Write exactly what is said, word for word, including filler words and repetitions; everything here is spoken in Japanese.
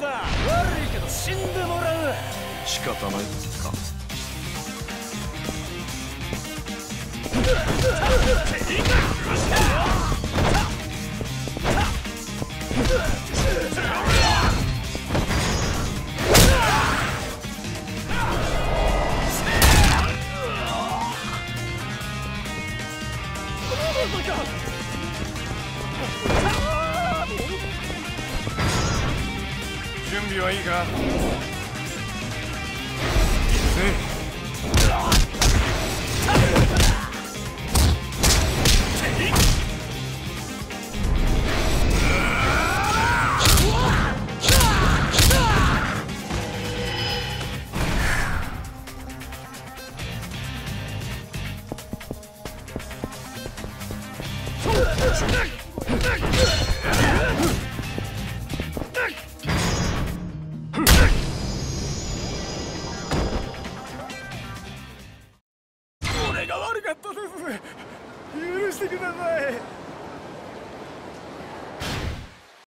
さ。悪いけど死んでもらう。 仕方ないか。準備はいいか。行くぜ。俺が悪かったです。許してください。